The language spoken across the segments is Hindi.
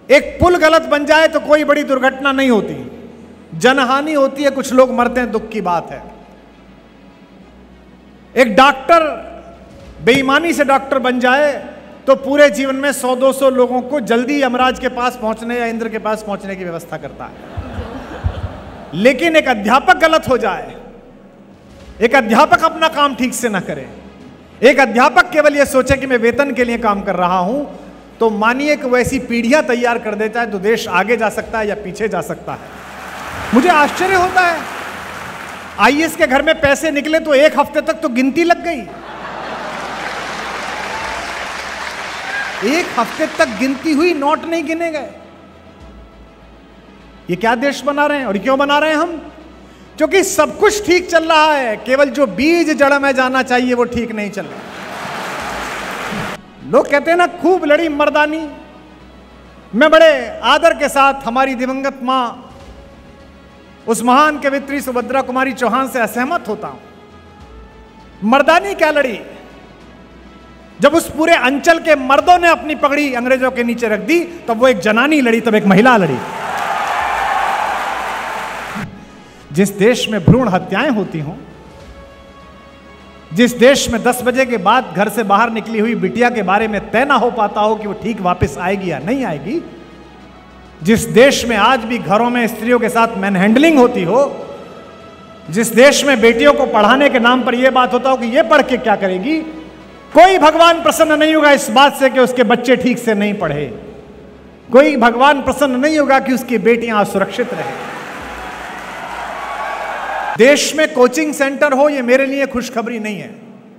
एक पुल गलत बन जाए तो कोई बड़ी दुर्घटना नहीं होती, जनहानि होती है, कुछ लोग मरते हैं, दुख की बात है। एक डॉक्टर बेईमानी से डॉक्टर बन जाए तो पूरे जीवन में 100-200 लोगों को जल्दी यमराज के पास पहुंचने या इंद्र के पास पहुंचने की व्यवस्था करता है। लेकिन एक अध्यापक गलत हो जाए, एक अध्यापक अपना काम ठीक से ना करे, एक अध्यापक केवल यह सोचे कि मैं वेतन के लिए काम कर रहा हूं, तो मानिए कि वैसी पीढ़ियां तैयार कर देता है तो देश आगे जा सकता है या पीछे जा सकता है। मुझे आश्चर्य होता है, आईएएस के घर में पैसे निकले तो एक हफ्ते तक तो गिनती लग गई, एक हफ्ते तक गिनती हुई, नोट नहीं गिने गए। ये क्या देश बना रहे हैं? और क्यों बना रहे हैं हम? क्योंकि सब कुछ ठीक चल रहा है, केवल जो बीज जड़ में जाना चाहिए वो ठीक नहीं चल रहा। लोग कहते हैं ना, खूब लड़ी मर्दानी। मैं बड़े आदर के साथ हमारी दिवंगत मां उस महान कवित्री सुभद्रा कुमारी चौहान से असहमत होता हूं। मर्दानी क्या लड़ी? जब उस पूरे अंचल के मर्दों ने अपनी पगड़ी अंग्रेजों के नीचे रख दी, तब वो एक जनानी लड़ी, तब एक महिला लड़ी। जिस देश में भ्रूण हत्याएं होती हों, जिस देश में 10 बजे के बाद घर से बाहर निकली हुई बिटिया के बारे में तय ना हो पाता हो कि वो ठीक वापस आएगी या नहीं आएगी, जिस देश में आज भी घरों में स्त्रियों के साथ मैनहैंडलिंग होती हो, जिस देश में बेटियों को पढ़ाने के नाम पर यह बात होता हो कि ये पढ़ के क्या करेगी, कोई भगवान प्रसन्न नहीं होगा इस बात से कि उसके बच्चे ठीक से नहीं पढ़े, कोई भगवान प्रसन्न नहीं होगा कि उसकी बेटियां असुरक्षित रहे। देश में कोचिंग सेंटर हो, ये मेरे लिए खुशखबरी नहीं है।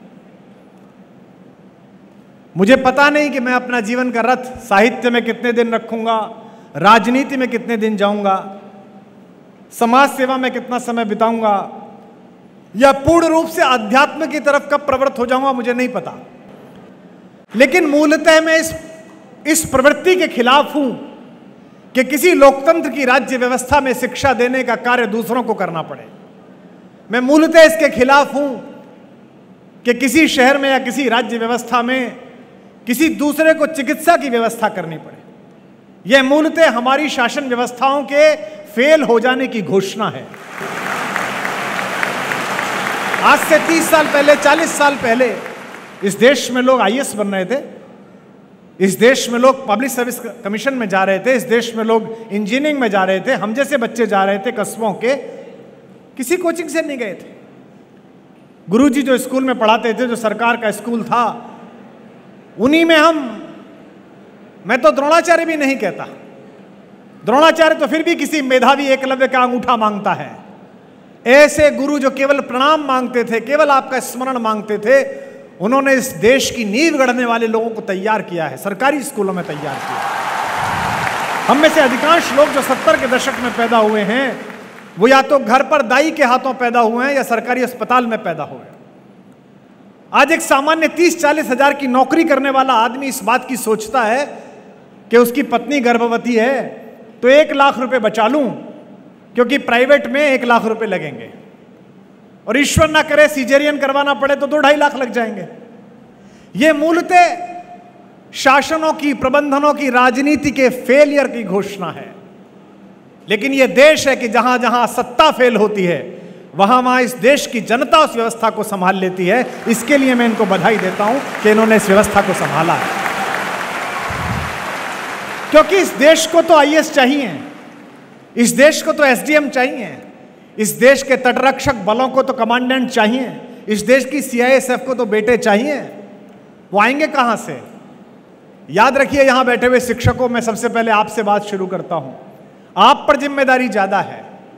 मुझे पता नहीं कि मैं अपना जीवन का रथ साहित्य में कितने दिन रखूंगा, राजनीति में कितने दिन जाऊंगा, समाज सेवा में कितना समय बिताऊंगा, या पूर्ण रूप से अध्यात्म की तरफ कब प्रवृत्त हो जाऊंगा, मुझे नहीं पता। लेकिन मूलतः मैं इस प्रवृत्ति के खिलाफ हूं कि किसी लोकतंत्र की राज्य व्यवस्था में शिक्षा देने का कार्य दूसरों को करना पड़े। मैं मूलतः इसके खिलाफ हूं कि किसी शहर में या किसी राज्य व्यवस्था में किसी दूसरे को चिकित्सा की व्यवस्था करनी पड़े। यह मूलतः हमारी शासन व्यवस्थाओं के फेल हो जाने की घोषणा है। आज से 30 साल पहले, 40 साल पहले इस देश में लोग आईएएस बन रहे थे, इस देश में लोग पब्लिक सर्विस कमीशन में जा रहे थे, इस देश में लोग इंजीनियरिंग में जा रहे थे, हम जैसे बच्चे जा रहे थे कस्बों के, किसी कोचिंग से नहीं गए थे। गुरुजी जो स्कूल में पढ़ाते थे, जो सरकार का स्कूल था, उन्हीं में मैं तो द्रोणाचार्य भी नहीं कहता, द्रोणाचार्य तो फिर भी किसी मेधावी एकलव्य का अंगूठा मांगता है। ऐसे गुरु जो केवल प्रणाम मांगते थे, केवल आपका स्मरण मांगते थे, उन्होंने इस देश की नींव गढ़ने वाले लोगों को तैयार किया है, सरकारी स्कूलों में तैयार किया। हम में से अधिकांश लोग जो 70 के दशक में पैदा हुए हैं, वो या तो घर पर दाई के हाथों पैदा हुए हैं या सरकारी अस्पताल में पैदा हुए हैं। आज एक सामान्य 30-40 हजार की नौकरी करने वाला आदमी इस बात की सोचता है कि उसकी पत्नी गर्भवती है तो 1 लाख रुपए बचा लूं, क्योंकि प्राइवेट में 1 लाख रुपए लगेंगे, और ईश्वर ना करे सीजेरियन करवाना पड़े तो 2-2.5 लाख लग जाएंगे। यह मूलतः शासनों की, प्रबंधनों की, राजनीति के फेलियर की घोषणा है। लेकिन यह देश है कि जहां जहां सत्ता फेल होती है, वहां वहां इस देश की जनता उस व्यवस्था को संभाल लेती है। इसके लिए मैं इनको बधाई देता हूं कि इन्होंने इस व्यवस्था को संभाला है। क्योंकि इस देश को तो आईएएस चाहिए, इस देश को तो एसडीएम चाहिए, इस देश के तटरक्षक बलों को तो कमांडेंट चाहिए, इस देश की सीआईएसएफ को तो बेटे चाहिए। वो आएंगे कहां से? याद रखिए, यहां बैठे हुए शिक्षकों, मैं सबसे पहले आपसे बात शुरू करता हूं। आप पर जिम्मेदारी ज्यादा है।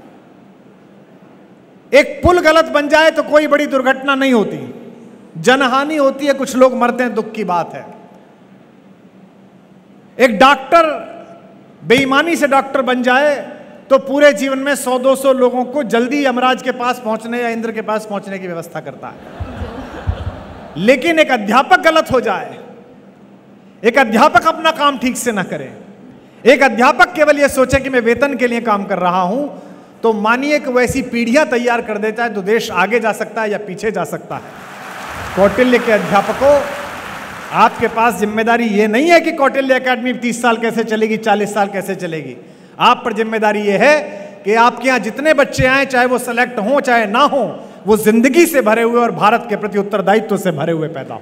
एक पुल गलत बन जाए तो कोई बड़ी दुर्घटना नहीं होती, जनहानि होती है, कुछ लोग मरते हैं, दुख की बात है। एक डॉक्टर बेईमानी से डॉक्टर बन जाए तो पूरे जीवन में 100-200 लोगों को जल्दी यमराज के पास पहुंचने या इंद्र के पास पहुंचने की व्यवस्था करता है। लेकिन एक अध्यापक गलत हो जाए, एक अध्यापक अपना काम ठीक से ना करे, एक अध्यापक केवल यह सोचे कि मैं वेतन के लिए काम कर रहा हूं, तो मानिए कि वैसी पीढ़ियां तैयार कर देता है तो देश आगे जा सकता है या पीछे जा सकता है। कौटिल्य के अध्यापकों, आपके पास जिम्मेदारी ये नहीं है कि कौटिल्य एकेडमी 30 साल कैसे चलेगी, 40 साल कैसे चलेगी। आप पर जिम्मेदारी ये है कि आपके यहां जितने बच्चे आए, चाहे वो सेलेक्ट हों चाहे ना हो, वो जिंदगी से भरे हुए और भारत के प्रति उत्तरदायित्व से भरे हुए पैदा हो।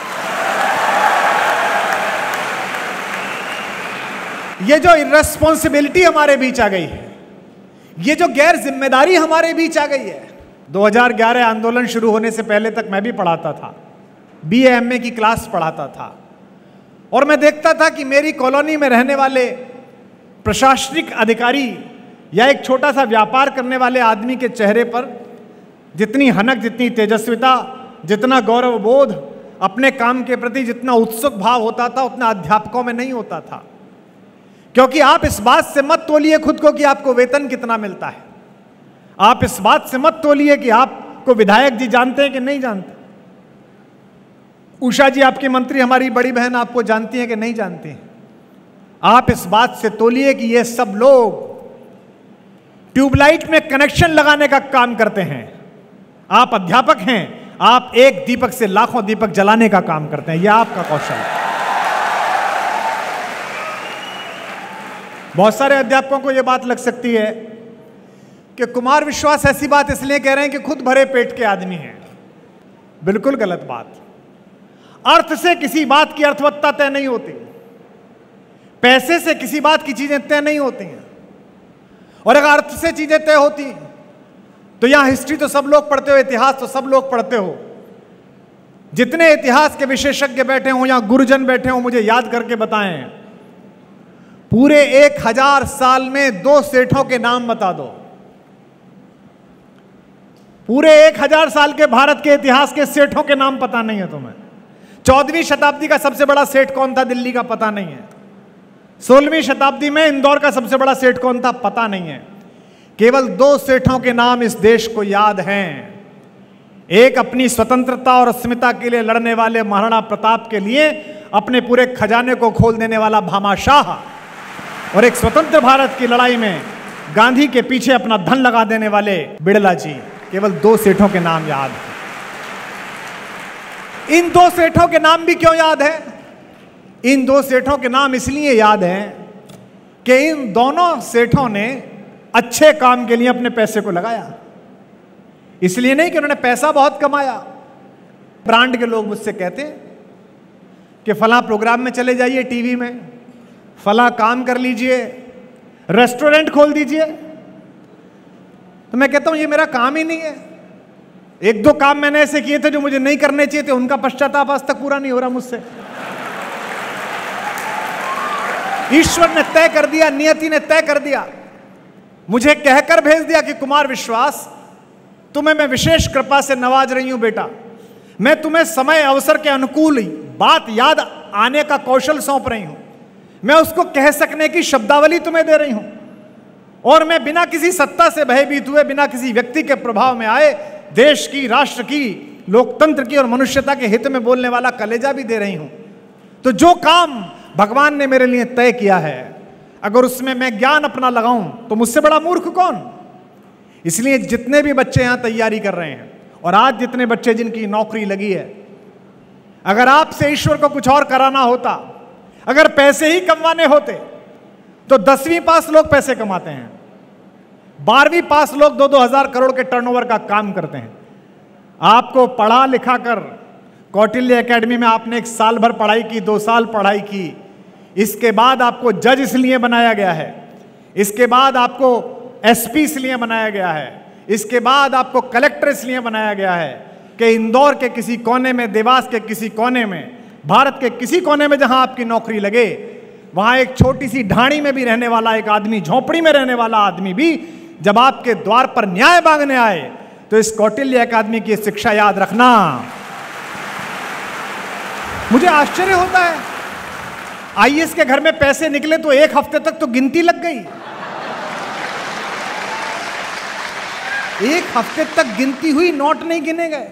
ये जो इर्रेस्पॉन्सिबिलिटी हमारे बीच आ गई है, ये जो गैर जिम्मेदारी हमारे बीच आ गई है। 2011 आंदोलन शुरू होने से पहले तक मैं भी पढ़ाता था, BA MA की क्लास पढ़ाता था, और मैं देखता था कि मेरी कॉलोनी में रहने वाले प्रशासनिक अधिकारी या एक छोटा सा व्यापार करने वाले आदमी के चेहरे पर जितनी हनक, जितनी तेजस्विता, जितना गौरव बोध, अपने काम के प्रति जितना उत्सुक भाव होता था, उतना अध्यापकों में नहीं होता था। क्योंकि आप इस बात से मत तोलिए खुद को कि आपको वेतन कितना मिलता है। आप इस बात से मत तोलिए कि आपको विधायक जी जानते हैं कि नहीं जानते, उषा जी आपकी मंत्री, हमारी बड़ी बहन आपको जानती हैं कि नहीं जानती हैं। आप इस बात से तोलिए कि ये सब लोग ट्यूबलाइट में कनेक्शन लगाने का काम करते हैं। आप अध्यापक हैं, आप एक दीपक से लाखों दीपक जलाने का काम करते हैं। यह आपका कौशल है। बहुत सारे अध्यापकों को यह बात लग सकती है कि कुमार विश्वास ऐसी बात इसलिए कह रहे हैं कि खुद भरे पेट के आदमी हैं। बिल्कुल गलत बात। अर्थ से किसी बात की अर्थवत्ता तय नहीं होती, पैसे से किसी बात की चीजें तय नहीं होती हैं। और अगर अर्थ से चीजें तय होती तो यहां हिस्ट्री तो सब लोग पढ़ते हो, इतिहास तो सब लोग पढ़ते हो। जितने इतिहास के विशेषज्ञ बैठे हों या गुरुजन बैठे हों, मुझे याद करके बताएं, पूरे 1000 साल में 2 सेठों के नाम बता दो। पूरे 1000 साल के भारत के इतिहास के सेठों के नाम पता नहीं है तुम्हें। 14वीं शताब्दी का सबसे बड़ा सेठ कौन था, दिल्ली का, पता नहीं है। 16वीं शताब्दी में इंदौर का सबसे बड़ा सेठ कौन था, पता नहीं है। केवल 2 सेठों के नाम इस देश को याद हैं। एक अपनी स्वतंत्रता और अस्मिता के लिए लड़ने वाले महाराणा प्रताप के लिए अपने पूरे खजाने को खोल देने वाला भामाशाह, और एक स्वतंत्र भारत की लड़ाई में गांधी के पीछे अपना धन लगा देने वाले बिड़ला जी। केवल 2 सेठों के नाम याद हैं। इन 2 सेठों के नाम भी क्यों याद है? इन 2 सेठों के नाम इसलिए याद हैं कि इन दोनों सेठों ने अच्छे काम के लिए अपने पैसे को लगाया। इसलिए नहीं कि उन्होंने पैसा बहुत कमाया। ब्रांड के लोग मुझसे कहते हैं कि फला प्रोग्राम में चले जाइए, टीवी में फला काम कर लीजिए, रेस्टोरेंट खोल दीजिए। तो मैं कहता हूं ये मेरा काम ही नहीं है। 1-2 काम मैंने ऐसे किए थे जो मुझे नहीं करने चाहिए थे, उनका पश्चाताप आज तक पूरा नहीं हो रहा मुझसे। ईश्वर ने तय कर दिया, नियति ने तय कर दिया, मुझे कहकर भेज दिया कि कुमार विश्वास, तुम्हें मैं विशेष कृपा से नवाज रही हूं बेटा। मैं तुम्हें समय अवसर के अनुकूल बात याद आने का कौशल सौंप रही हूं। मैं उसको कह सकने की शब्दावली तुम्हें दे रही हूं, और मैं बिना किसी सत्ता से भयभीत हुए, बिना किसी व्यक्ति के प्रभाव में आए, देश की, राष्ट्र की, लोकतंत्र की और मनुष्यता के हित में बोलने वाला कलेजा भी दे रही हूं। तो जो काम भगवान ने मेरे लिए तय किया है, अगर उसमें मैं ज्ञान अपना लगाऊं तो मुझसे बड़ा मूर्ख कौन। इसलिए जितने भी बच्चे यहां तैयारी कर रहे हैं, और आज जितने बच्चे जिनकी नौकरी लगी है, अगर आपसे ईश्वर को कुछ और कराना होता, अगर पैसे ही कमाने होते, तो 10वीं पास लोग पैसे कमाते हैं, 12वीं पास लोग 2-2 हजार करोड़ के टर्नओवर का काम करते हैं। आपको पढ़ा लिखा कर कौटिल्य एकेडमी में आपने 1 साल भर पढ़ाई की, 2 साल पढ़ाई की, इसके बाद आपको जज इसलिए बनाया गया है, इसके बाद आपको SP इसलिए बनाया गया है, इसके बाद आपको कलेक्टर इसलिए बनाया गया है कि इंदौर के किसी कोने में, देवास के किसी कोने में, भारत के किसी कोने में जहां आपकी नौकरी लगे, वहां एक छोटी सी ढाणी में भी रहने वाला एक आदमी, झोपड़ी में रहने वाला आदमी भी जब आपके द्वार पर न्याय मांगने आए, तो इस कौटिल्य अकादमी की शिक्षा याद रखना। मुझे आश्चर्य होता है, IAS के घर में पैसे निकले तो 1 हफ्ते तक तो गिनती लग गई। 1 हफ्ते तक गिनती हुई, नोट नहीं गिने गए।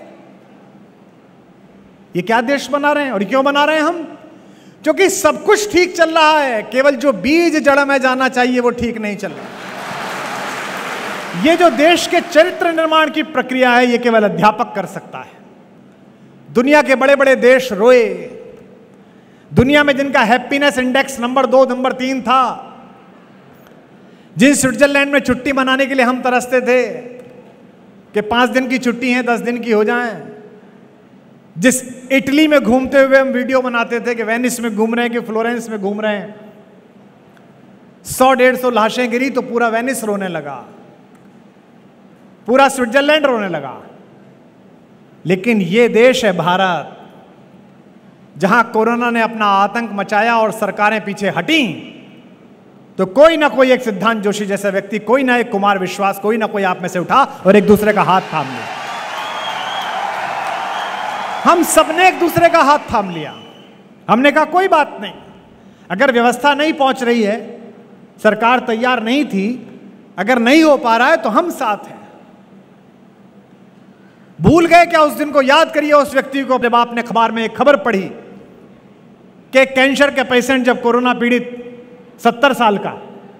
ये क्या देश बना रहे हैं? और क्यों बना रहे हैं हम? क्योंकि सब कुछ ठीक चल रहा है, केवल जो बीज जड़ में जाना चाहिए वो ठीक नहीं चल रहा। ये जो देश के चरित्र निर्माण की प्रक्रिया है, ये केवल अध्यापक कर सकता है। दुनिया के बड़े बड़े देश रोए, दुनिया में जिनका हैप्पीनेस इंडेक्स नंबर 2 नंबर 3 था, जिन स्विट्जरलैंड में छुट्टी मनाने के लिए हम तरसते थे कि 5 दिन की छुट्टी है 10 दिन की हो जाए, जिस इटली में घूमते हुए हम वीडियो बनाते थे कि वेनिस में घूम रहे हैं कि फ्लोरेंस में घूम रहे हैं, 100-150 लाशें गिरी तो पूरा वेनिस रोने लगा, पूरा स्विट्जरलैंड रोने लगा। लेकिन ये देश है भारत, जहां कोरोना ने अपना आतंक मचाया और सरकारें पीछे हटी, तो कोई ना कोई एक सिद्धांत जोशी जैसा व्यक्ति, कोई ना एक कुमार विश्वास, कोई ना कोई आप में से उठा और एक दूसरे का हाथ थाम लिया। हम सबने एक दूसरे का हाथ थाम लिया। हमने कहा कोई बात नहीं, अगर व्यवस्था नहीं पहुंच रही है, सरकार तैयार नहीं थी, अगर नहीं हो पा रहा है तो हम साथ हैं। भूल गए क्या उस दिन को? याद करिए उस व्यक्ति को जब आपने अखबार में एक खबर पढ़ी कि कैंसर के पेशेंट, जब कोरोना पीड़ित 70 साल का,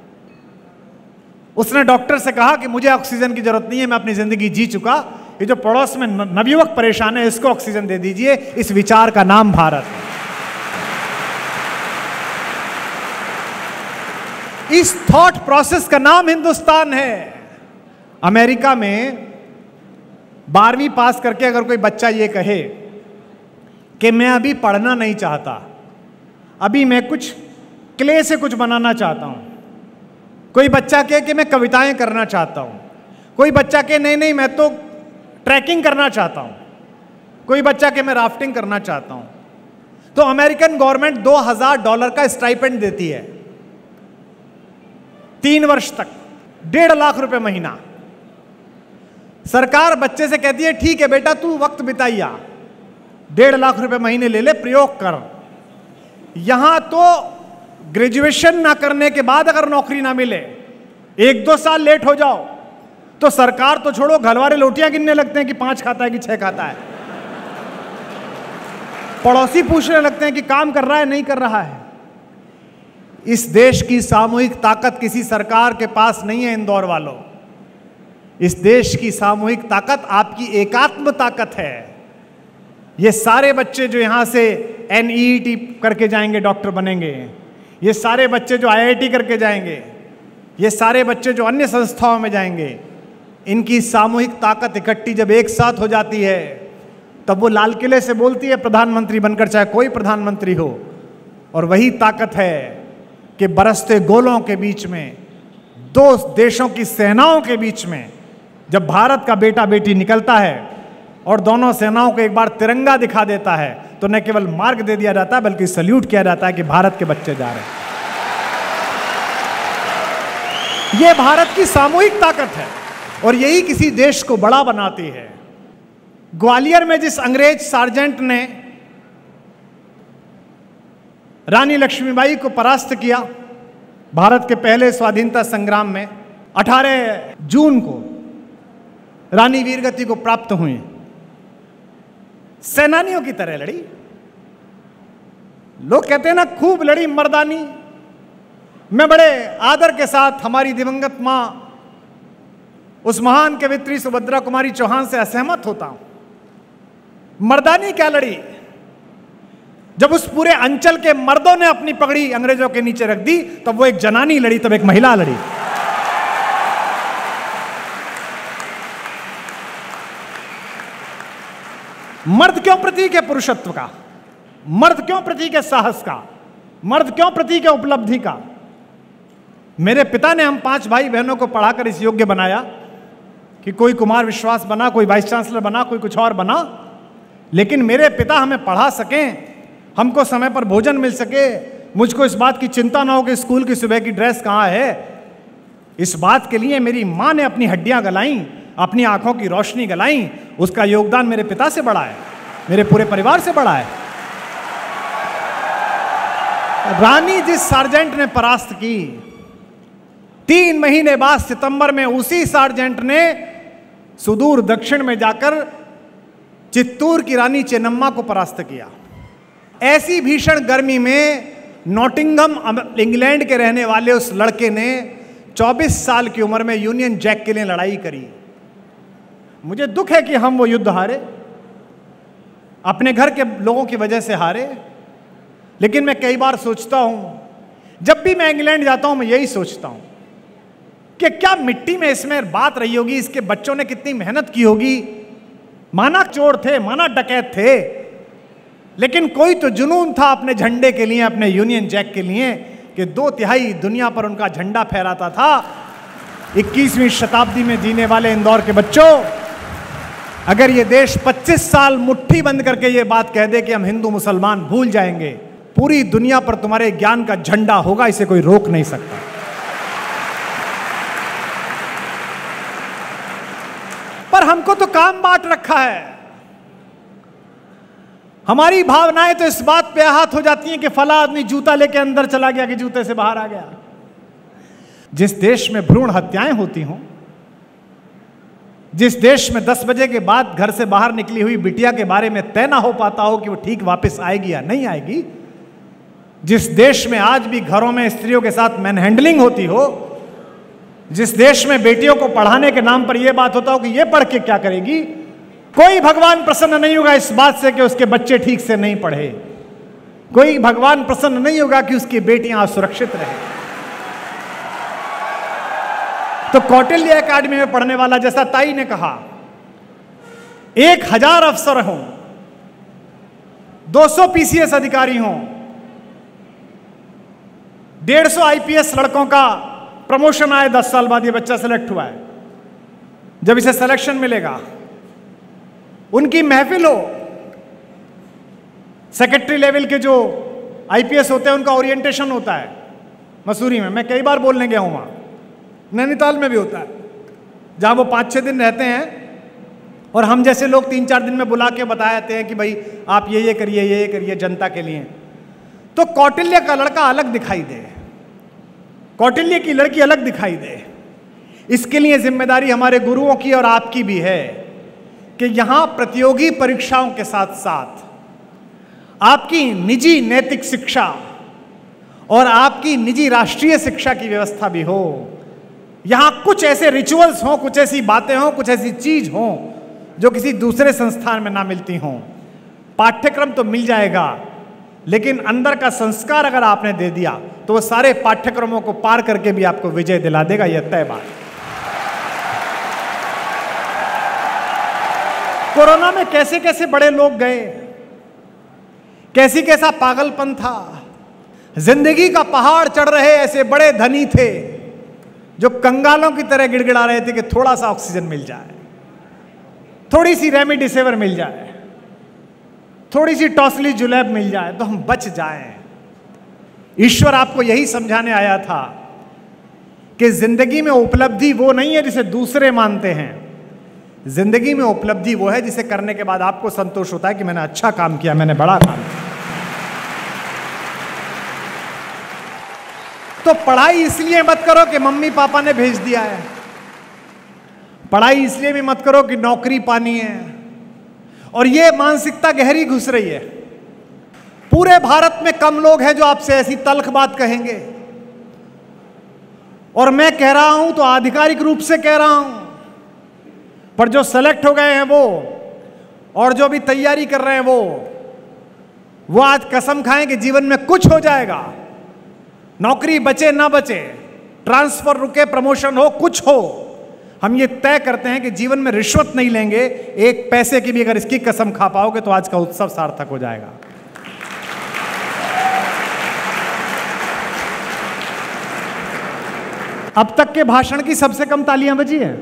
उसने डॉक्टर से कहा कि मुझे ऑक्सीजन की जरूरत नहीं है, मैं अपनी जिंदगी जी चुका, ये जो पड़ोस में नवयुवक परेशान है इसको ऑक्सीजन दे दीजिए। इस विचार का नाम भारत है। इस थॉट प्रोसेस का नाम हिंदुस्तान है। अमेरिका में 12वीं पास करके अगर कोई बच्चा ये कहे कि मैं अभी पढ़ना नहीं चाहता, अभी मैं कुछ क्ले से कुछ बनाना चाहता हूं, कोई बच्चा कहे कि मैं कविताएं करना चाहता हूं, कोई बच्चा कहे नहीं नहीं मैं तो ट्रैकिंग करना चाहता हूं, कोई बच्चा कहे मैं राफ्टिंग करना चाहता हूं, तो अमेरिकन गवर्नमेंट $2000 का स्टाइपेंड देती है 3 वर्ष तक, 1.5 लाख रुपए महीना। सरकार बच्चे से कहती है ठीक है बेटा तू वक्त बिताइया, 1.5 लाख रुपए महीने ले ले, प्रयोग कर। यहां तो ग्रेजुएशन ना करने के बाद अगर नौकरी ना मिले, 1-2 साल लेट हो जाओ, तो सरकार तो छोड़ो, घरवाले लोटियां गिनने लगते हैं कि 5 खाता है कि 6 खाता है। पड़ोसी पूछने लगते हैं कि काम कर रहा है नहीं कर रहा है। इस देश की सामूहिक ताकत किसी सरकार के पास नहीं है इंदौर वालों। इस देश की सामूहिक ताकत आपकी एकात्म ताकत है। ये सारे बच्चे जो यहां से NEET करके जाएंगे डॉक्टर बनेंगे, ये सारे बच्चे जो IIT करके जाएंगे, ये सारे बच्चे जो अन्य संस्थाओं में जाएंगे, इनकी सामूहिक ताकत इकट्ठी जब एक साथ हो जाती है तब वो लाल किले से बोलती है प्रधानमंत्री बनकर, चाहे कोई प्रधानमंत्री हो। और वही ताकत है कि बरसते गोलों के बीच में, 2 देशों की सेनाओं के बीच में जब भारत का बेटा बेटी निकलता है और दोनों सेनाओं को एक बार तिरंगा दिखा देता है, तो न केवल मार्ग दे दिया जाता है बल्कि सल्यूट किया जाता है कि भारत के बच्चे जा रहे हैं। यह भारत की सामूहिक ताकत है और यही किसी देश को बड़ा बनाती है। ग्वालियर में जिस अंग्रेज सार्जेंट ने रानी लक्ष्मीबाई को परास्त किया भारत के पहले स्वाधीनता संग्राम में, 18 जून को रानी वीरगति को प्राप्त हुई। सेनानियों की तरह लड़ी। लोग कहते हैं ना खूब लड़ी मर्दानी। मैं बड़े आदर के साथ हमारी दिवंगत मां उस महान कवित्री सुभद्रा कुमारी चौहान से असहमत होता हूं। मर्दानी क्या लड़ी? जब उस पूरे अंचल के मर्दों ने अपनी पगड़ी अंग्रेजों के नीचे रख दी तब वो एक जनानी लड़ी, तब एक महिला लड़ी। मर्द क्यों प्रतीक है पुरुषत्व का? मर्द क्यों प्रतीक है साहस का? मर्द क्यों प्रतीक है उपलब्धि का? मेरे पिता ने हम 5 भाई बहनों को पढ़ाकर इस योग्य बनाया कि कोई कुमार विश्वास बना, कोई वाइस चांसलर बना, कोई कुछ और बना, लेकिन मेरे पिता हमें पढ़ा सकें, हमको समय पर भोजन मिल सके, मुझको इस बात की चिंता ना हो कि स्कूल की सुबह की ड्रेस कहाँ है। इस बात के लिए मेरी माँ ने अपनी हड्डियां गलाईं, अपनी आंखों की रोशनी गलाई। उसका योगदान मेरे पिता से बड़ा है, मेरे पूरे परिवार से बड़ा है। रानी जिस सार्जेंट ने परास्त की, 3 महीने बाद सितंबर में उसी सार्जेंट ने सुदूर दक्षिण में जाकर चित्तूर की रानी चेन्नम्मा को परास्त किया। ऐसी भीषण गर्मी में नॉटिंघम इंग्लैंड के रहने वाले उस लड़के ने 24 साल की उम्र में यूनियन जैक के लिए लड़ाई करी। मुझे दुख है कि हम वो युद्ध हारे, अपने घर के लोगों की वजह से हारे। लेकिन मैं कई बार सोचता हूं, जब भी मैं इंग्लैंड जाता हूं मैं यही सोचता हूं कि क्या मिट्टी में इसमें बात रही होगी, इसके बच्चों ने कितनी मेहनत की होगी। माना चोर थे, माना डकैत थे, लेकिन कोई तो जुनून था अपने झंडे के लिए, अपने यूनियन जैक के लिए, कि 2/3 दुनिया पर उनका झंडा फहराता था। 21वीं शताब्दी में जीने वाले इंदौर के बच्चों, अगर ये देश 25 साल मुट्ठी बंद करके ये बात कह दे कि हम हिंदू मुसलमान भूल जाएंगे, पूरी दुनिया पर तुम्हारे ज्ञान का झंडा होगा, इसे कोई रोक नहीं सकता। पर हमको तो काम बांट रखा है। हमारी भावनाएं तो इस बात पे आहत हो जाती हैं कि फला आदमी जूता लेके अंदर चला गया कि जूते से बाहर आ गया। जिस देश में भ्रूण हत्याएं होती हों, जिस देश में 10 बजे के बाद घर से बाहर निकली हुई बिटिया के बारे में तय ना हो पाता हो कि वो ठीक वापस आएगी या नहीं आएगी, जिस देश में आज भी घरों में स्त्रियों के साथ मैनहैंडलिंग होती हो, जिस देश में बेटियों को पढ़ाने के नाम पर यह बात होता हो कि ये पढ़ के क्या करेगी, कोई भगवान प्रसन्न नहीं होगा इस बात से कि उसके बच्चे ठीक से नहीं पढ़े। कोई भगवान प्रसन्न नहीं होगा कि उसकी बेटियां असुरक्षित रहे। तो कौटिल्य एकेडमी में पढ़ने वाला, जैसा ताई ने कहा, 1000 अफसर हों, 200 पीसीएस अधिकारी हों, 150 आईपीएस लड़कों का प्रमोशन आए 10 साल बाद, ये बच्चा सेलेक्ट हुआ है, जब इसे सिलेक्शन मिलेगा, उनकी महफिल हो, सेक्रेटरी लेवल के जो आईपीएस होते हैं उनका ओरिएंटेशन होता है मसूरी में। मैं कई बार बोलने गया हूं, वहां नैनीताल में भी होता है, जहां वो 5-6 दिन रहते हैं और हम जैसे लोग 3-4 दिन में बुला के बता जाते हैं कि भाई आप ये करिए, ये करिए जनता के लिए। तो कौटिल्य का लड़का अलग दिखाई दे, कौटिल्य की लड़की अलग दिखाई दे, इसके लिए जिम्मेदारी हमारे गुरुओं की और आपकी भी है कि यहां प्रतियोगी परीक्षाओं के साथ साथ आपकी निजी नैतिक शिक्षा और आपकी निजी राष्ट्रीय शिक्षा की व्यवस्था भी हो। यहां कुछ ऐसे रिचुअल्स हों, कुछ ऐसी बातें हों, कुछ ऐसी चीज हों जो किसी दूसरे संस्थान में ना मिलती हों। पाठ्यक्रम तो मिल जाएगा, लेकिन अंदर का संस्कार अगर आपने दे दिया तो वो सारे पाठ्यक्रमों को पार करके भी आपको विजय दिला देगा, यह तय बात। कोरोना में कैसे कैसे बड़े लोग गए, कैसी कैसा पागलपन था, जिंदगी का पहाड़ चढ़ रहे ऐसे बड़े धनी थे जो कंगालों की तरह गिड़गिड़ा रहे थे कि थोड़ा सा ऑक्सीजन मिल जाए, थोड़ी सी रेमडेसिविर मिल जाए, थोड़ी सी टॉसली जुलैब मिल जाए तो हम बच जाएं। ईश्वर आपको यही समझाने आया था कि जिंदगी में उपलब्धि वो नहीं है जिसे दूसरे मानते हैं, जिंदगी में उपलब्धि वो है जिसे करने के बाद आपको संतोष होता है कि मैंने अच्छा काम किया, मैंने बड़ा काम किया। तो पढ़ाई इसलिए मत करो कि मम्मी पापा ने भेज दिया है, पढ़ाई इसलिए भी मत करो कि नौकरी पानी है। और ये मानसिकता गहरी घुस रही है। पूरे भारत में कम लोग हैं जो आपसे ऐसी तल्ख बात कहेंगे, और मैं कह रहा हूं तो आधिकारिक रूप से कह रहा हूं, पर जो सेलेक्ट हो गए हैं वो और जो भी तैयारी कर रहे हैं वो आज कसम खाएं कि जीवन में कुछ हो जाएगा, नौकरी बचे ना बचे, ट्रांसफर रुके, प्रमोशन हो, कुछ हो, हम ये तय करते हैं कि जीवन में रिश्वत नहीं लेंगे, एक पैसे की भी अगर इसकी कसम खा पाओगे तो आज का उत्सव सार्थक हो जाएगा। अब तक के भाषण की सबसे कम तालियां बजी हैं।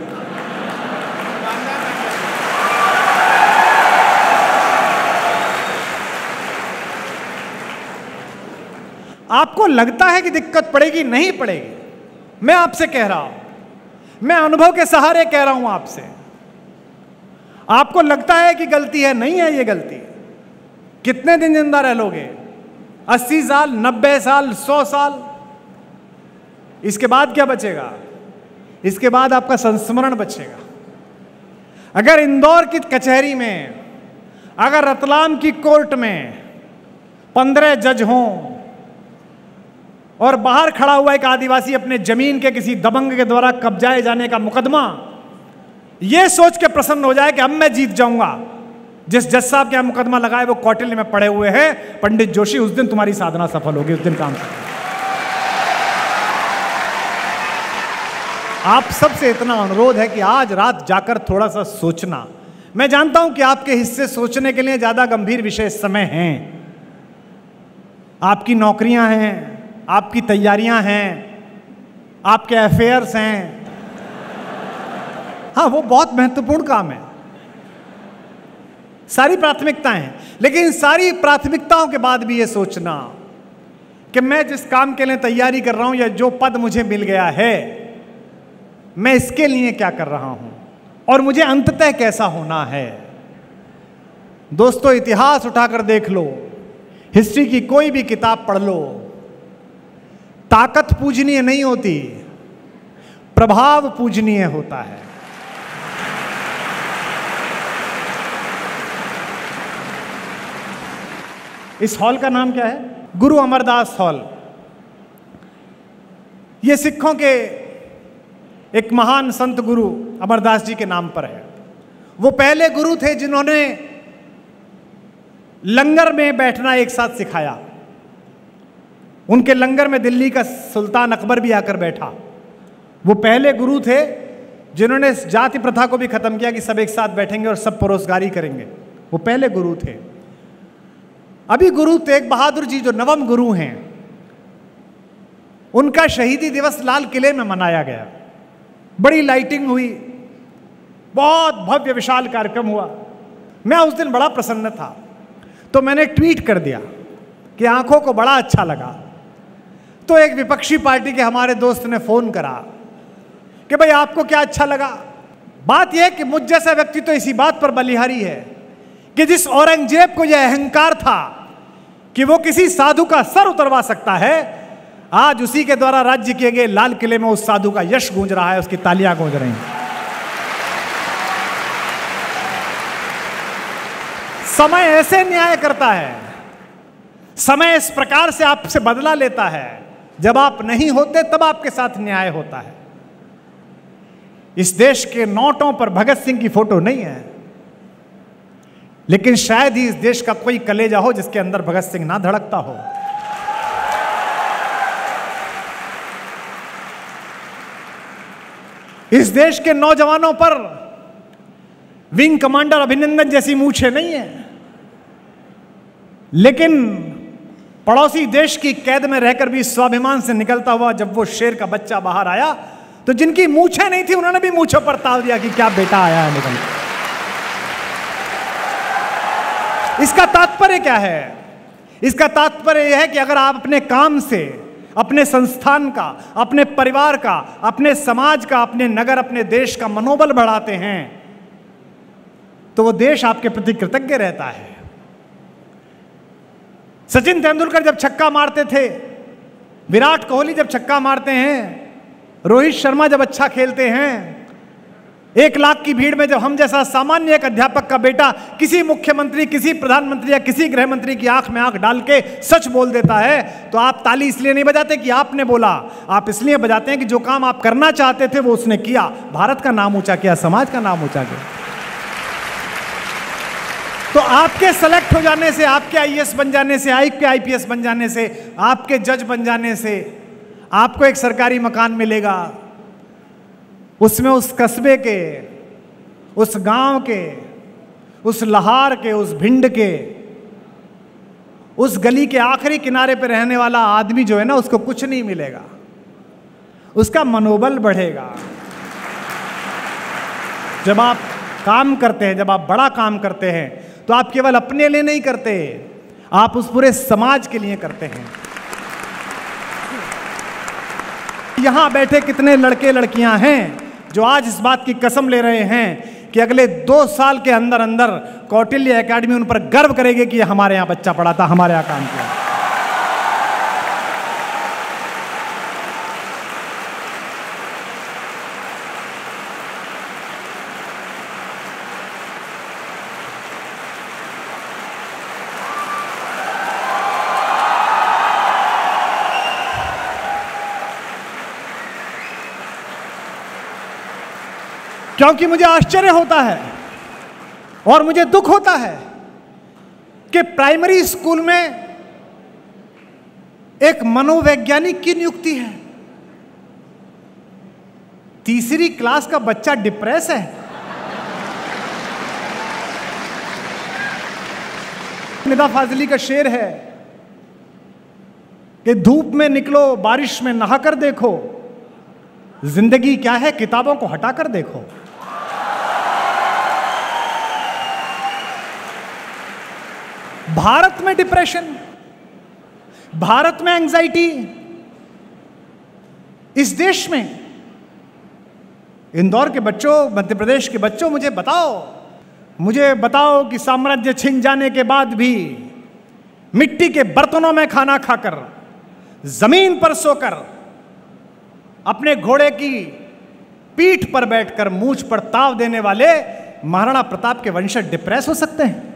आपको लगता है कि दिक्कत पड़ेगी, नहीं पड़ेगी। मैं आपसे कह रहा हूं, मैं अनुभव के सहारे कह रहा हूं आपसे। आपको लगता है कि गलती है, नहीं है ये गलती। कितने दिन जिंदा रह लोगे? 80 साल, 90 साल, 100 साल? इसके बाद क्या बचेगा? इसके बाद आपका संस्मरण बचेगा। अगर इंदौर की कचहरी में, अगर रतलाम की कोर्ट में 15 जज हों और बाहर खड़ा हुआ एक आदिवासी अपने जमीन के किसी दबंग के द्वारा कब्जाए जाने का मुकदमा ये सोच के प्रसन्न हो जाए कि अब मैं जीत जाऊंगा, जिस जज साहब के यहाँ मुकदमा लगाए वो कौटिल्य में पड़े हुए हैं। पंडित जोशी, उस दिन तुम्हारी साधना सफल होगी, उस दिन काम करें। आप सबसे इतना अनुरोध है कि आज रात जाकर थोड़ा सा सोचना। मैं जानता हूं कि आपके हिस्से सोचने के लिए ज्यादा गंभीर विषय इस समय हैं। आपकी नौकरियां हैं, आपकी तैयारियां हैं, आपके अफेयर्स हैं। हाँ, वो बहुत महत्वपूर्ण काम है, सारी प्राथमिकताएं हैं। लेकिन सारी प्राथमिकताओं के बाद भी ये सोचना कि मैं जिस काम के लिए तैयारी कर रहा हूं या जो पद मुझे मिल गया है, मैं इसके लिए क्या कर रहा हूं और मुझे अंततः कैसा होना है। दोस्तों, इतिहास उठाकर देख लो, हिस्ट्री की कोई भी किताब पढ़ लो, ताकत पूजनीय नहीं होती, प्रभाव पूजनीय होता है। इस हॉल का नाम क्या है? गुरु अमरदास हॉल। यह सिखों के एक महान संत गुरु अमरदास जी के नाम पर है। वो पहले गुरु थे जिन्होंने लंगर में बैठना एक साथ सिखाया। उनके लंगर में दिल्ली का सुल्तान अकबर भी आकर बैठा। वो पहले गुरु थे जिन्होंने जाति प्रथा को भी खत्म किया कि सब एक साथ बैठेंगे और सब परोसगारी करेंगे। वो पहले गुरु थे। अभी गुरु तेग बहादुर जी जो नवम गुरु हैं, उनका शहीदी दिवस लाल किले में मनाया गया। बड़ी लाइटिंग हुई, बहुत भव्य विशाल कार्यक्रम हुआ। मैं उस दिन बड़ा प्रसन्न था, तो मैंने ट्वीट कर दिया कि आंखों को बड़ा अच्छा लगा। तो एक विपक्षी पार्टी के हमारे दोस्त ने फोन करा कि भाई आपको क्या अच्छा लगा। बात यह कि मुझ जैसा व्यक्ति तो इसी बात पर बलिहारी है कि जिस औरंगजेब को यह अहंकार था कि वो किसी साधु का सर उतरवा सकता है, आज उसी के द्वारा राज्य किए गए लाल किले में उस साधु का यश गूंज रहा है, उसकी तालियां गूंज रही हैं। समय ऐसे न्याय करता है, समय इस प्रकार से आपसे बदला लेता है। जब आप नहीं होते तब आपके साथ न्याय होता है। इस देश के नोटों पर भगत सिंह की फोटो नहीं है, लेकिन शायद ही इस देश का कोई कलेजा हो जिसके अंदर भगत सिंह ना धड़कता हो। इस देश के नौजवानों पर विंग कमांडर अभिनंदन जैसी मूछें नहीं है, लेकिन पड़ोसी देश की कैद में रहकर भी स्वाभिमान से निकलता हुआ जब वो शेर का बच्चा बाहर आया, तो जिनकी मूछें नहीं थी उन्होंने भी मूछों पर ताव दिया कि क्या बेटा आया है निकल। इसका तात्पर्य क्या है? इसका तात्पर्य यह है कि अगर आप अपने काम से, अपने संस्थान का, अपने परिवार का, अपने समाज का, अपने नगर, अपने देश का मनोबल बढ़ाते हैं, तो वो देश आपके प्रति कृतज्ञ रहता है। सचिन तेंदुलकर जब छक्का मारते थे, विराट कोहली जब छक्का मारते हैं, रोहित शर्मा जब अच्छा खेलते हैं, 1 लाख की भीड़ में जब हम जैसा सामान्य एक अध्यापक का बेटा किसी मुख्यमंत्री, किसी प्रधानमंत्री या किसी गृह मंत्री की आंख में आंख डाल के सच बोल देता है, तो आप ताली इसलिए नहीं बजाते कि आपने बोला, आप इसलिए बजाते हैं कि जो काम आप करना चाहते थे वो उसने किया, भारत का नाम ऊंचा किया, समाज का नाम ऊंचा किया। तो आपके सेलेक्ट हो जाने से, आपके आईएएस बन जाने से, आपके आईपीएस बन जाने से, आपके जज बन जाने से आपको एक सरकारी मकान मिलेगा, उसमें उस कस्बे के, उस गांव के, उस लहार के, उस भिंड के, उस गली के आखिरी किनारे पर रहने वाला आदमी जो है ना, उसको कुछ नहीं मिलेगा, उसका मनोबल बढ़ेगा। जब आप काम करते हैं, जब आप बड़ा काम करते हैं, तो आप केवल अपने लिए नहीं करते, आप उस पूरे समाज के लिए करते हैं। यहां बैठे कितने लड़के लड़कियां हैं जो आज इस बात की कसम ले रहे हैं कि अगले 2 साल के अंदर अंदर कौटिल्य एकेडमी उन पर गर्व करेगी कि हमारे यहां बच्चा पढ़ा था, हमारे यहां काम किया। क्योंकि मुझे आश्चर्य होता है और मुझे दुख होता है कि प्राइमरी स्कूल में एक मनोवैज्ञानिक की नियुक्ति है। तीसरी क्लास का बच्चा डिप्रेस है। निदा फाजली का शेर है कि धूप में निकलो, बारिश में नहाकर देखो, जिंदगी क्या है किताबों को हटाकर देखो। भारत में डिप्रेशन, भारत में एंजाइटी, इस देश में इंदौर के बच्चों, मध्य प्रदेश के बच्चों, मुझे बताओ कि साम्राज्य छिन जाने के बाद भी मिट्टी के बर्तनों में खाना खाकर, जमीन पर सोकर, अपने घोड़े की पीठ पर बैठकर मूंछ पर ताव देने वाले महाराणा प्रताप के वंशज डिप्रेस हो सकते हैं?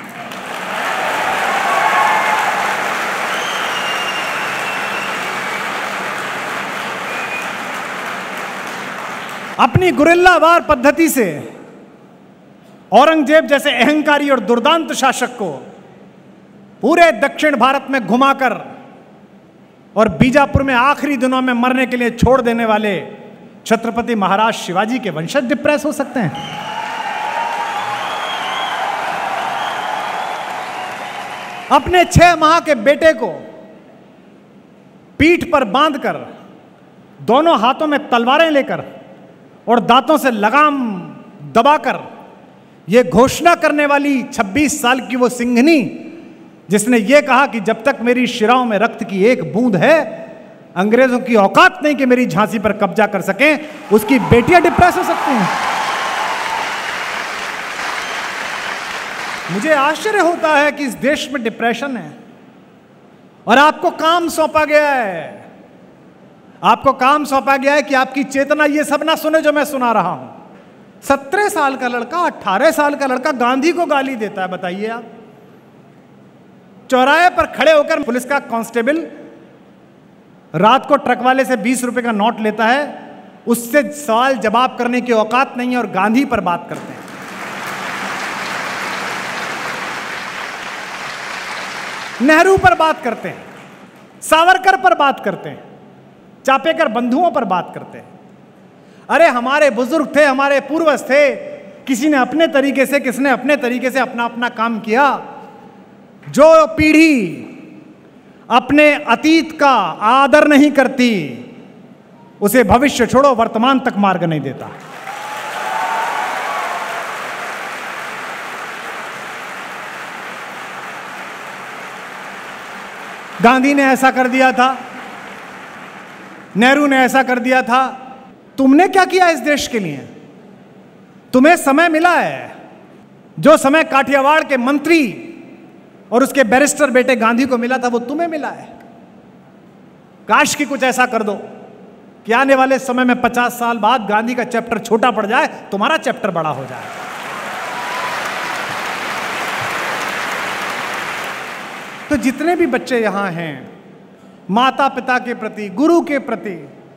अपनी गुरिल्ला वार पद्धति से औरंगजेब जैसे अहंकारी और दुर्दांत शासक को पूरे दक्षिण भारत में घुमाकर और बीजापुर में आखिरी दिनों में मरने के लिए छोड़ देने वाले छत्रपति महाराज शिवाजी के वंशज डिप्रेस हो सकते हैं? अपने 6 माह के बेटे को पीठ पर बांधकर, दोनों हाथों में तलवारें लेकर और दांतों से लगाम दबाकर यह घोषणा करने वाली 26 साल की वो सिंघनी जिसने ये कहा कि जब तक मेरी शिराओं में रक्त की एक बूंद है, अंग्रेजों की औकात नहीं कि मेरी झांसी पर कब्जा कर सकें, उसकी बेटियां डिप्रेस हो सकती हैं। मुझे आश्चर्य होता है कि इस देश में डिप्रेशन है और आपको काम सौंपा गया है, आपको काम सौंपा गया है कि आपकी चेतना ये सब ना सुने जो मैं सुना रहा हूं। 17 साल का लड़का, 18 साल का लड़का गांधी को गाली देता है। बताइए आप, चौराहे पर खड़े होकर पुलिस का कांस्टेबल रात को ट्रक वाले से 20 रुपए का नोट लेता है, उससे सवाल जवाब करने की औकात नहीं है और गांधी पर बात करते हैं। नेहरू पर बात करते हैं, सावरकर पर बात करते हैं, चापेकर बंधुओं पर बात करते हैं। अरे हमारे बुजुर्ग थे, हमारे पूर्वज थे, किसी ने अपने तरीके से, किसने अपने तरीके से अपना अपना काम किया। जो पीढ़ी अपने अतीत का आदर नहीं करती उसे भविष्य छोड़ो वर्तमान तक मार्ग नहीं देता। गांधी ने ऐसा कर दिया था, नेहरू ने ऐसा कर दिया था। तुमने क्या किया इस देश के लिए? तुम्हें समय मिला है, जो समय काठियावाड़ के मंत्री और उसके बैरिस्टर बेटे गांधी को मिला था वो तुम्हें मिला है। काश कि कुछ ऐसा कर दो कि आने वाले समय में 50 साल बाद गांधी का चैप्टर छोटा पड़ जाए, तुम्हारा चैप्टर बड़ा हो जाए। तो जितने भी बच्चे यहां हैं, माता पिता के प्रति, गुरु के प्रति,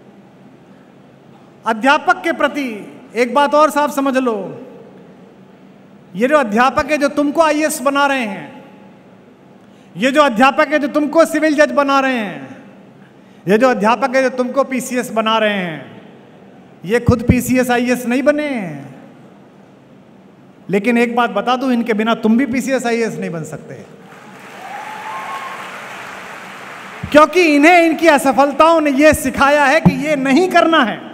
अध्यापक के प्रति एक बात और साफ समझ लो, ये जो अध्यापक है जो तुमको आईएएस बना रहे हैं, ये जो अध्यापक है जो तुमको सिविल जज बना रहे हैं, ये जो अध्यापक है जो तुमको पीसीएस बना रहे हैं, ये खुद पीसीएस आईएएस नहीं बने हैं। लेकिन एक बात बता दूं, इनके बिना तुम भी पीसीएस आईएएस नहीं बन सकते, क्योंकि इन्हें इनकी असफलताओं ने यह सिखाया है कि यह नहीं करना है।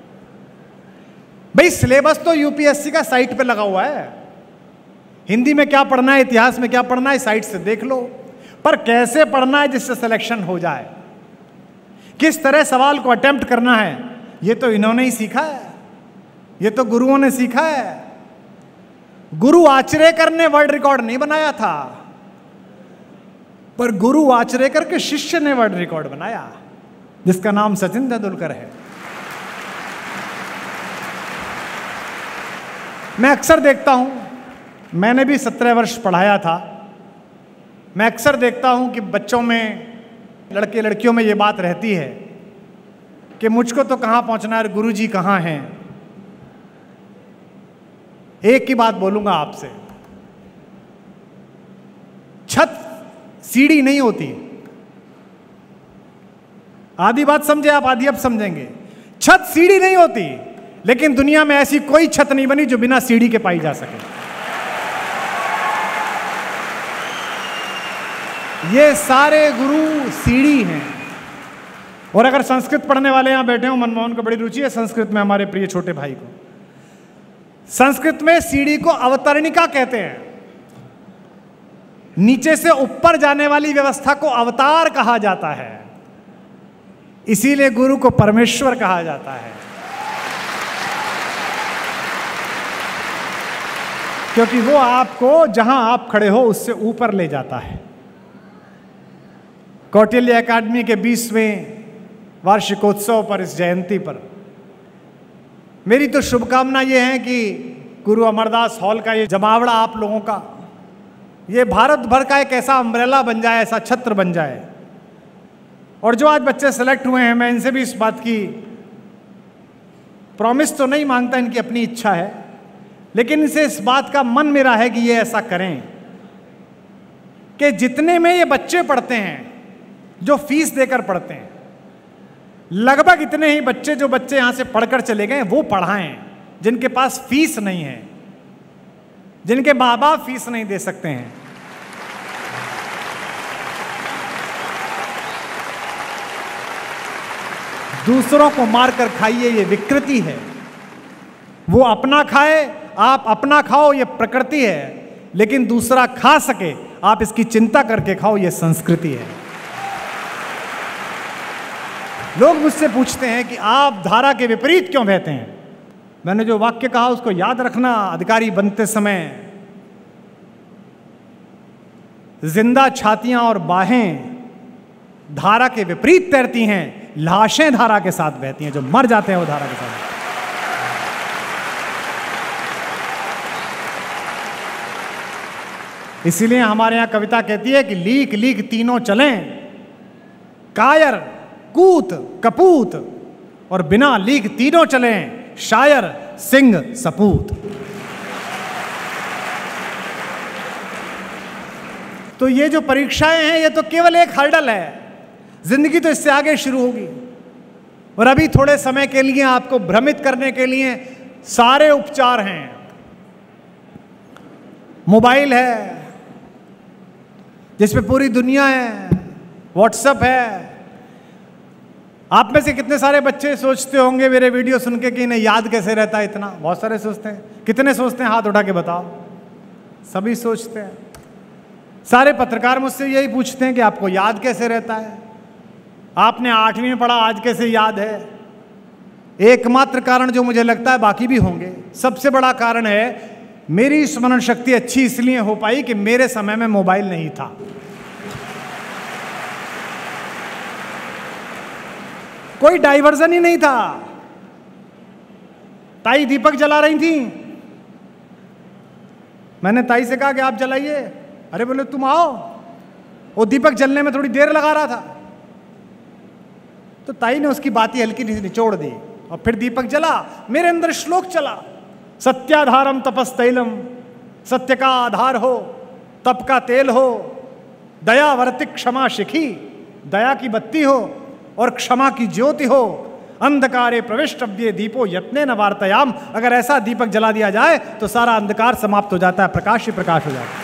भाई सिलेबस तो यूपीएससी का साइट पे लगा हुआ है, हिंदी में क्या पढ़ना है, इतिहास में क्या पढ़ना है, साइट से देख लो। पर कैसे पढ़ना है जिससे सिलेक्शन हो जाए, किस तरह सवाल को अटेम्प्ट करना है, ये तो इन्होंने ही सीखा है, ये तो गुरुओं ने सीखा है। गुरु आचरेकर ने वर्ल्ड रिकॉर्ड नहीं बनाया था, पर गुरु आचरेकर के शिष्य ने वर्ल्ड रिकॉर्ड बनाया, जिसका नाम सचिन तेंदुलकर है। मैं अक्सर देखता हूं, मैंने भी 17 वर्ष पढ़ाया था, मैं अक्सर देखता हूं कि बच्चों में, लड़के लड़कियों में ये बात रहती है कि मुझको तो कहाँ पहुंचना है, गुरुजी कहाँ हैं। एक ही बात बोलूंगा आपसे, छत सीढ़ी नहीं होती। आधी बात समझे आप, आधी अब समझेंगे। छत सीढ़ी नहीं होती, लेकिन दुनिया में ऐसी कोई छत नहीं बनी जो बिना सीढ़ी के पाई जा सके। ये सारे गुरु सीढ़ी हैं। और अगर संस्कृत पढ़ने वाले यहां बैठे हो, मनमोहन को बड़ी रुचि है संस्कृत में, हमारे प्रिय छोटे भाई को, संस्कृत में सीढ़ी को अवतरणिका कहते हैं। नीचे से ऊपर जाने वाली व्यवस्था को अवतार कहा जाता है। इसीलिए गुरु को परमेश्वर कहा जाता है, क्योंकि वो आपको जहां आप खड़े हो उससे ऊपर ले जाता है। कौटिल्य एकेडमी के 20वें वार्षिकोत्सव पर, इस जयंती पर मेरी तो शुभकामना ये है कि गुरु अमरदास हॉल का ये जमावड़ा आप लोगों का, ये भारत भर का एक ऐसा अम्ब्रेला बन जाए, ऐसा छत्र बन जाए। और जो आज बच्चे सेलेक्ट हुए हैं, मैं इनसे भी इस बात की प्रॉमिस तो नहीं मांगता, इनकी अपनी इच्छा है, लेकिन इनसे इस बात का मन मेरा है कि ये ऐसा करें कि जितने में ये बच्चे पढ़ते हैं, जो फीस देकर पढ़ते हैं, लगभग इतने ही बच्चे, जो बच्चे यहां से पढ़कर चले गए, वो पढ़ाएं जिनके पास फीस नहीं है, जिनके माँ बाप फीस नहीं दे सकते हैं। दूसरों को मारकर खाइए, ये विकृति है। वो अपना खाए, आप अपना खाओ, ये प्रकृति है। लेकिन दूसरा खा सके, आप इसकी चिंता करके खाओ, ये संस्कृति है। लोग मुझसे पूछते हैं कि आप धारा के विपरीत क्यों बहते हैं। मैंने जो वाक्य कहा उसको याद रखना। अधिकारी बनते समय जिंदा छातियां और बाहें धारा के विपरीत तैरती हैं, लाशें धारा के साथ बहती हैं। जो मर जाते हैं वो धारा के साथ। इसीलिए हमारे यहां कविता कहती है कि लीक लीक तीनों चलें, कायर, कूत, कपूत, और बिना लीक तीनों चलें, शायर, सिंह, सपूत। तो ये जो परीक्षाएं हैं, ये तो केवल एक हर्डल है। जिंदगी तो इससे आगे शुरू होगी। और अभी थोड़े समय के लिए आपको भ्रमित करने के लिए सारे उपचार हैं। मोबाइल है जिसपे पूरी दुनिया है, व्हाट्सएप है। आप में से कितने सारे बच्चे सोचते होंगे मेरे वीडियो सुन के कि इन्हें याद कैसे रहता है इतना। बहुत सारे सोचते हैं। कितने सोचते हैं, हाथ उठा के बताओ। सभी सोचते हैं। सारे पत्रकार मुझसे यही पूछते हैं कि आपको याद कैसे रहता है, आपने 8वीं में पढ़ा, आज कैसे याद है। एकमात्र कारण जो मुझे लगता है, बाकी भी होंगे, सबसे बड़ा कारण है मेरी स्मरण शक्ति अच्छी इसलिए हो पाई कि मेरे समय में मोबाइल नहीं था। कोई डाइवर्जन ही नहीं था। ताई दीपक जला रही थी, मैंने ताई से कहा कि आप जलाइए। अरे बोले तुम आओ। वो दीपक जलने में थोड़ी देर लगा रहा था, तो ताई ने उसकी बात ही हल्की निचोड़ दी और फिर दीपक जला। मेरे अंदर श्लोक चला, सत्याधारम तपस्तैलम, सत्य का आधार हो, तप का तेल हो, दया वर्ति क्षमा शिखी, दया की बत्ती हो और क्षमा की ज्योति हो, अंधकारे प्रविष्टव्ये दीपो यत्ने न वार्तायाम। अगर ऐसा दीपक जला दिया जाए तो सारा अंधकार समाप्त हो जाता है, प्रकाश ही प्रकाश हो जाता है।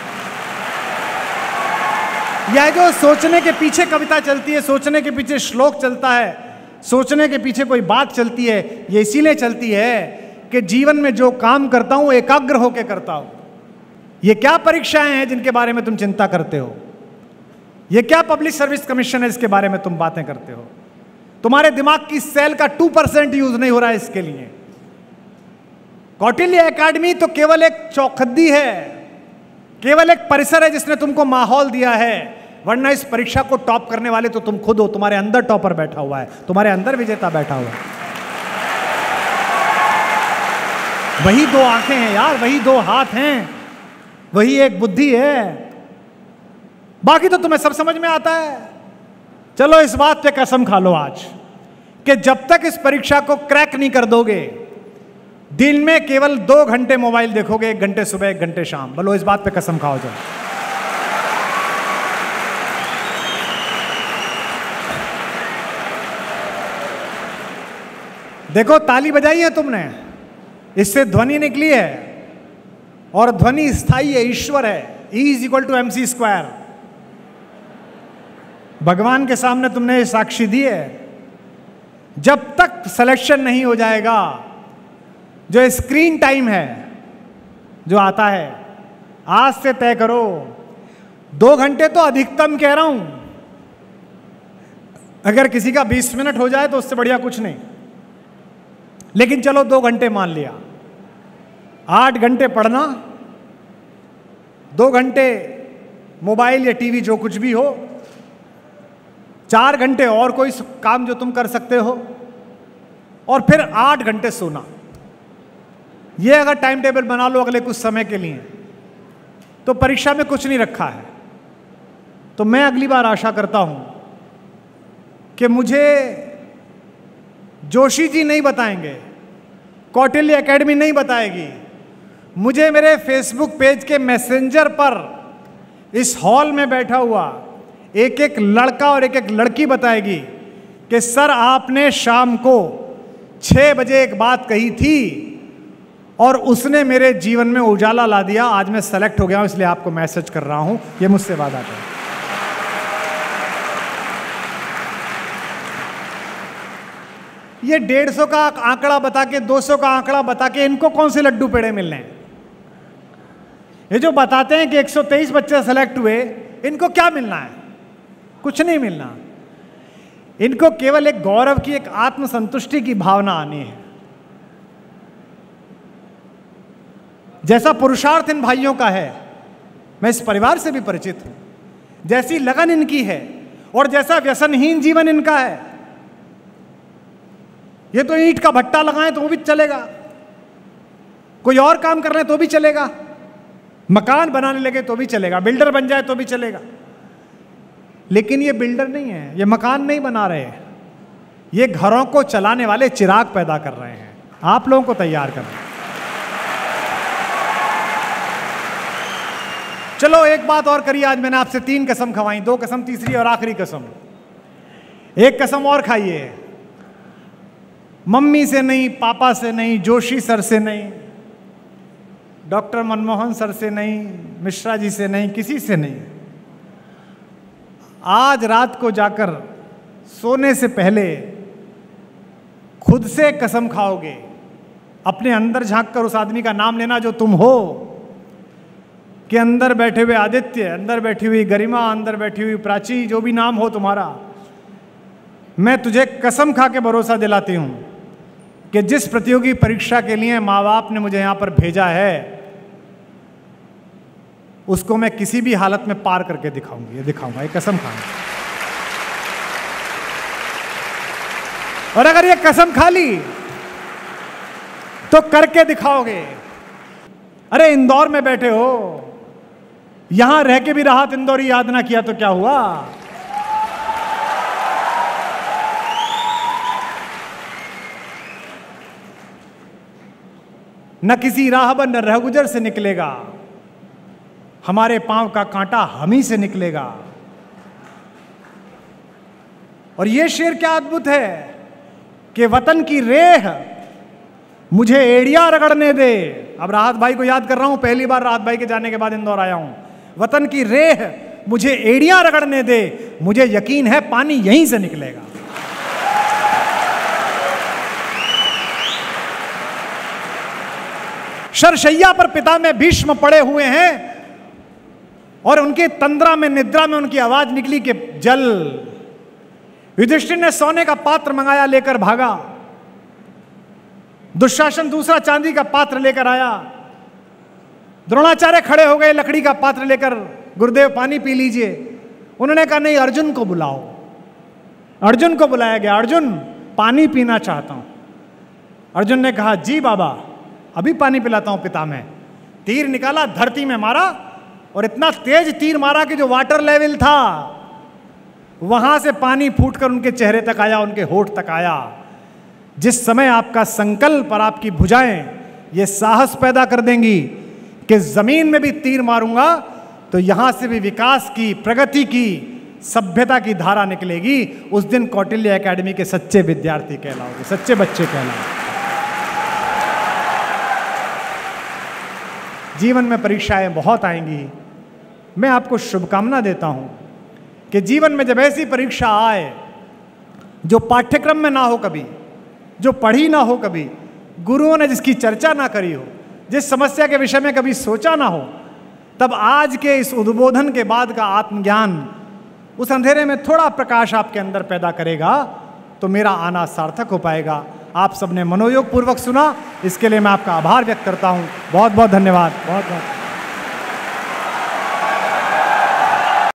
यह जो सोचने के पीछे कविता चलती है, सोचने के पीछे श्लोक चलता है, सोचने के पीछे कोई बात चलती है, ये इसीलिए चलती है कि जीवन में जो काम करता हूं एकाग्र होकर करता हूं। ये क्या परीक्षाएं हैं जिनके बारे में तुम चिंता करते हो? ये क्या पब्लिक सर्विस कमीशन है जिसके बारे में तुम बातें करते हो? तुम्हारे दिमाग की सेल का 2% यूज नहीं हो रहा है इसके लिए। कौटिल्य एकेडमी तो केवल एक चौखद्दी है, केवल एक परिसर है जिसने तुमको माहौल दिया है, वरना इस परीक्षा को टॉप करने वाले तो तुम खुद हो। तुम्हारे अंदर टॉपर बैठा हुआ है, तुम्हारे अंदर विजेता बैठा हुआ है। वही 2 आंखें हैं यार, वही 2 हाथ हैं, वही एक बुद्धि है। बाकी तो तुम्हें सब समझ में आता है। चलो इस बात पे कसम खा लो आज कि जब तक इस परीक्षा को क्रैक नहीं कर दोगे, दिन में केवल 2 घंटे मोबाइल देखोगे, 1 घंटे सुबह, 1 घंटे शाम। बोलो इस बात पे कसम खाओ। जाओ देखो ताली बजाई है तुमने, इससे ध्वनि निकली है और ध्वनि स्थायी है, ईश्वर है। E is equal to mc²। भगवान के सामने तुमने ये साक्षी दी है। जब तक सिलेक्शन नहीं हो जाएगा, जो स्क्रीन टाइम है जो आता है, आज से तय करो 2 घंटे तो अधिकतम कह रहा हूं। अगर किसी का 20 मिनट हो जाए तो उससे बढ़िया कुछ नहीं, लेकिन चलो 2 घंटे मान लिया। 8 घंटे पढ़ना, 2 घंटे मोबाइल या टीवी जो कुछ भी हो, 4 घंटे और कोई काम जो तुम कर सकते हो, और फिर 8 घंटे सोना। ये अगर टाइम टेबल बना लो अगले कुछ समय के लिए, तो परीक्षा में कुछ नहीं रखा है। तो मैं अगली बार आशा करता हूं कि मुझे जोशी जी नहीं बताएंगे, कौटिल्य एकेडमी नहीं बताएगी, मुझे मेरे फेसबुक पेज के मैसेंजर पर इस हॉल में बैठा हुआ एक एक लड़का और एक एक लड़की बताएगी कि सर आपने शाम को 6 बजे एक बात कही थी और उसने मेरे जीवन में उजाला ला दिया, आज मैं सेलेक्ट हो गया हूं, इसलिए आपको मैसेज कर रहा हूं, ये मुझसे वादा करें। ये 150 का आंकड़ा बता के, 200 का आंकड़ा बता के इनको कौन से लड्डू पेड़े मिलने हैं? ये जो बताते हैं कि 123 बच्चे सेलेक्ट हुए, इनको क्या मिलना है? कुछ नहीं मिलना। इनको केवल एक गौरव की, एक आत्मसंतुष्टि की भावना आनी है। जैसा पुरुषार्थ इन भाइयों का है, मैं इस परिवार से भी परिचित हूं, जैसी लगन इनकी है और जैसा व्यसनहीन जीवन इनका है। ये तो ईंट का भट्टा लगाएं तो वो भी चलेगा, कोई और काम कर रहे हैं तो भी चलेगा, मकान बनाने लगे तो भी चलेगा, बिल्डर बन जाए तो भी चलेगा। लेकिन ये बिल्डर नहीं है, ये मकान नहीं बना रहे हैं, ये घरों को चलाने वाले चिराग पैदा कर रहे हैं, आप लोगों को तैयार कर रहे हैं। चलो एक बात और करिए, आज मैंने आपसे 3 कसम खवाई, 2 कसम, तीसरी और आखिरी कसम। एक कसम और खाइए, मम्मी से नहीं, पापा से नहीं, जोशी सर से नहीं, डॉक्टर मनमोहन सर से नहीं, मिश्रा जी से नहीं, किसी से नहीं। आज रात को जाकर सोने से पहले खुद से कसम खाओगे, अपने अंदर झांककर उस आदमी का नाम लेना जो तुम हो, कि अंदर बैठे हुए आदित्य, अंदर बैठी हुई गरिमा, अंदर बैठी हुई प्राची, जो भी नाम हो तुम्हारा, मैं तुझे कसम खा के भरोसा दिलाती हूं कि जिस प्रतियोगी परीक्षा के लिए माँ बाप ने मुझे यहां पर भेजा है, उसको मैं किसी भी हालत में पार करके दिखाऊंगी, ये दिखाऊंगा, ये कसम खाऊंगा। और अगर ये कसम खा ली तो करके दिखाओगे। अरे इंदौर में बैठे हो, यहां रह के भी राहत इंदौरी याद ना किया तो क्या हुआ? न किसी राहबर न रहगुजर से निकलेगा, हमारे पांव का कांटा हम ही से निकलेगा। और ये शेर क्या अद्भुत है कि वतन की रेह मुझे एड़िया रगड़ने दे। अब राहत भाई को याद कर रहा हूं, पहली बार राहत भाई के जाने के बाद इंदौर आया हूं। वतन की रेह मुझे एड़िया रगड़ने दे, मुझे यकीन है पानी यहीं से निकलेगा। शरशैया पर पिता में भीष्म पड़े हुए हैं और उनकी तंद्रा में, निद्रा में उनकी आवाज निकली कि जल। युधिष्ठिर ने सोने का पात्र मंगाया, लेकर भागा। दुशासन दूसरा चांदी का पात्र लेकर आया। द्रोणाचार्य खड़े हो गए लकड़ी का पात्र लेकर, गुरुदेव पानी पी लीजिए। उन्होंने कहा नहीं, अर्जुन को बुलाओ। अर्जुन को बुलाया गया, अर्जुन पानी पीना चाहता हूं। अर्जुन ने कहा जी बाबा, अभी पानी पिलाता हूं पिता में। तीर निकाला, धरती में मारा और इतना तेज तीर मारा कि जो वाटर लेवल था वहां से पानी फूटकर उनके चेहरे तक आया, उनके होठ तक आया। जिस समय आपका संकल्प और आपकी भुजाएं ये साहस पैदा कर देंगी कि जमीन में भी तीर मारूंगा तो यहां से भी विकास की, प्रगति की, सभ्यता की धारा निकलेगी, उस दिन कौटिल्य एकेडमी के सच्चे विद्यार्थी कहलाओगे, सच्चे बच्चे कहलाओगे। जीवन में परीक्षाएं बहुत आएंगी। मैं आपको शुभकामना देता हूं कि जीवन में जब ऐसी परीक्षा आए जो पाठ्यक्रम में ना हो कभी, जो पढ़ी ना हो कभी, गुरुओं ने जिसकी चर्चा ना करी हो, जिस समस्या के विषय में कभी सोचा ना हो, तब आज के इस उद्बोधन के बाद का आत्मज्ञान उस अंधेरे में थोड़ा प्रकाश आपके अंदर पैदा करेगा, तो मेरा आना सार्थक हो पाएगा। आप सबने मनोयोग पूर्वक सुना, इसके लिए मैं आपका आभार व्यक्त करता हूं। बहुत बहुत धन्यवाद। बहुत बहुत